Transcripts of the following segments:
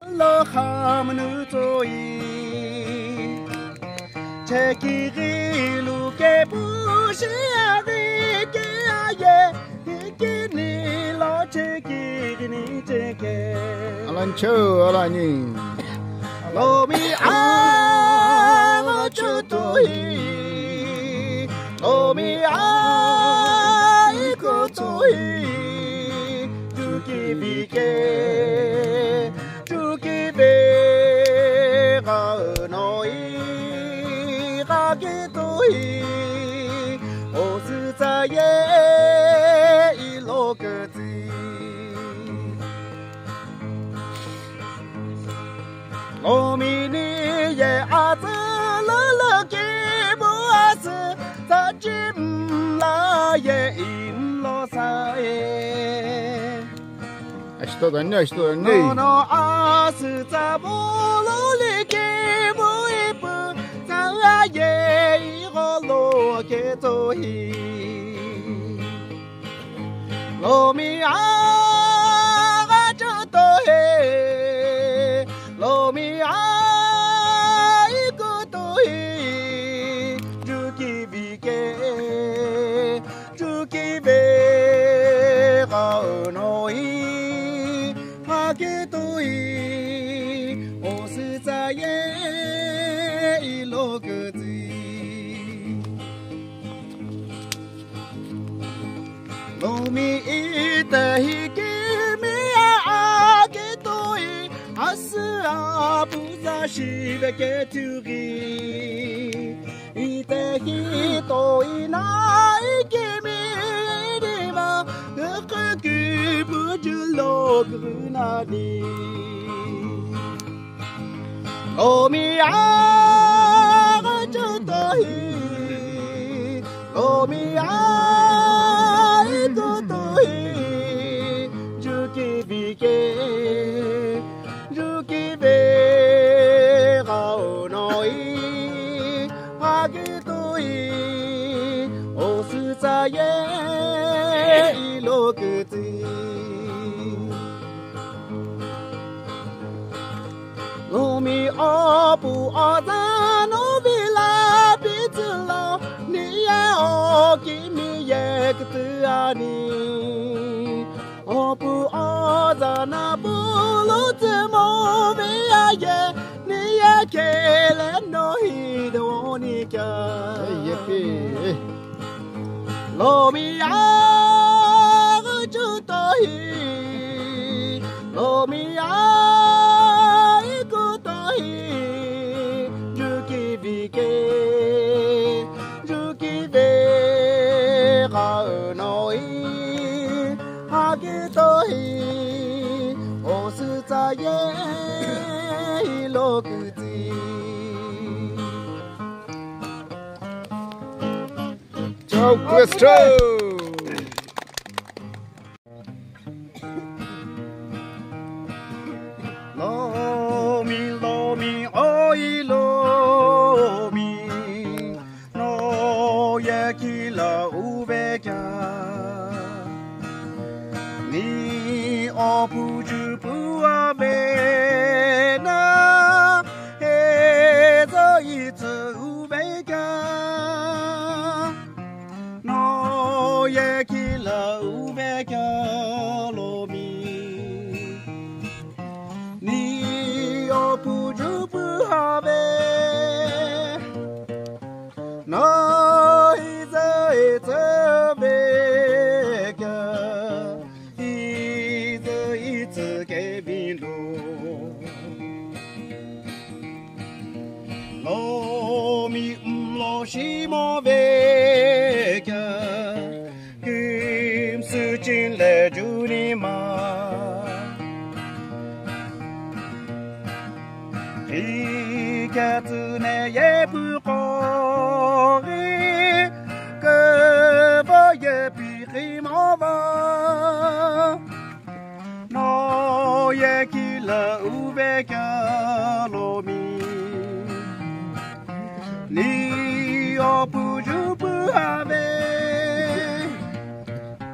lo ham nu toi cheki lu ke bu shi ari ke aye ke ni lo cheki ni cheke alan chu alan ni lo mi a chu toi lo mi a ko toi tu ki bi ke tu ki be ga noi ga ke toi o su za ye i lo ke zi lo mi ni ye a zi le le ke bu a zi za jim la ye in lo sa ye Что да не, что не. no a su za bo lo le ke bu e bu za ye i go lo ke to hi lo mi a ga cho to he lo mi a i ko to hi ju ki bi ke ju ki be ga no hi ha ke to hi o su za ye i lo ke zi lo mi ita hi ke mi a ke toi as a bu za shi ve ke tu ri ita hi toi na ke mi de ma ke ke bu ju lo gru na di lo mi a ga chu toi lo mi a Lumi apu adano vila pitlo ni ya o kimi ye ktuani apu adana bulu tmo via ye ni ya kele no hidonika Yippee. Lumi a chu to hi Lumi a Ciao questo. Lo mi, oi lo mi, no ye ki la uveka, ni o puju puame na, he zo itsu uveka, no ye ki la uveka lo mi. Puju puhave no it's a beka it's a kebino lo mi lo shimo veka kim su chin le juni ma Ikatune ye pukori que voye pirimova no ye kila uveka lomi ni opuju puhave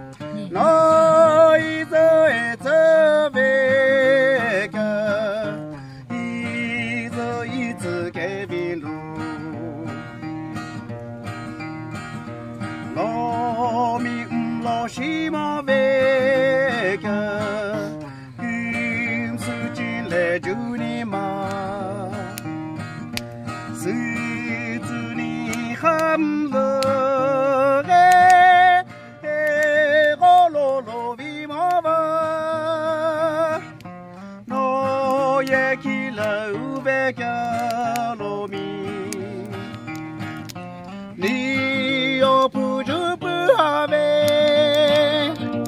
no izo etaveka 的就你妈，日子里很热哎，我罗罗为毛吧，我也去了五百个罗米，你要不就不好呗，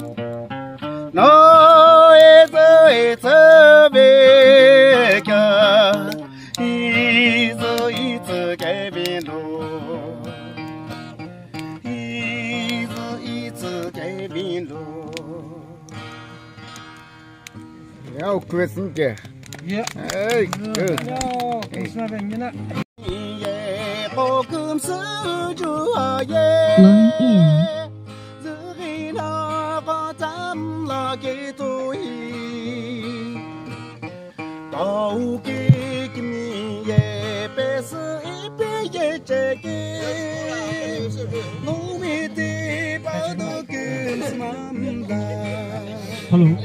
我一走一走呗个，一走一走改变路，一走一走改变路。 要快生的， 耶， 哎， 哟，不是那边呢。 耶，好公司就好耶。日那个咱拉给多伊，到给个你也别是一边也这个，我们的包都跟什么啦？ Hello。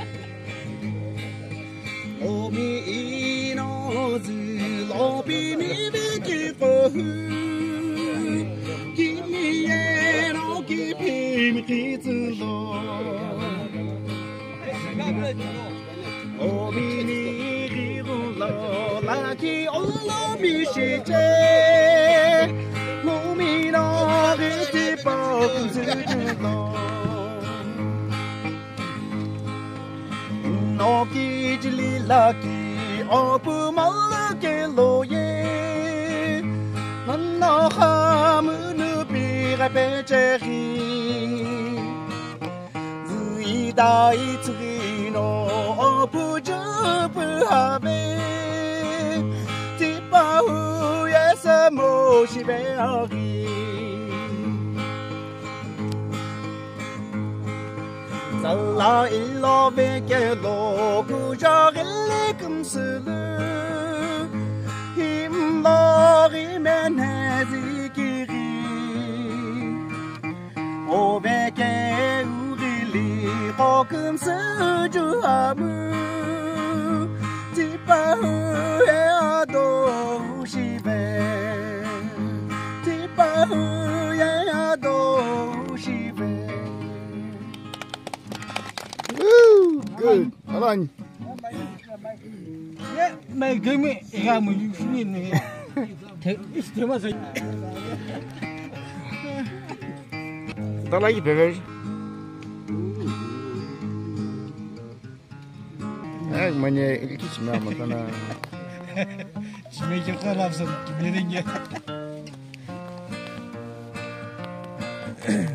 我们一脑子老比你们给过去，给你也老给拼命给走路。我们你给我老拉给我老比谁在？我们那个的包子就老。 我给这里拉给，我不忙了给老爷，那哈姆努比还别这里，日一大一次给我不就不哈呗，这把胡也是莫西别阿里。 Zala illa veke loku jagelle kumsulu Himlari men hezikiri O veke urili rokum suju hamu Tipahu e ado shibe Tipahu e ado shibe good， 好了你， 耶，没给没，俺们有水呢，听嘛是。 到了100。哎，我们也一起吃嘛，咱那。 没就喝了，是没人家。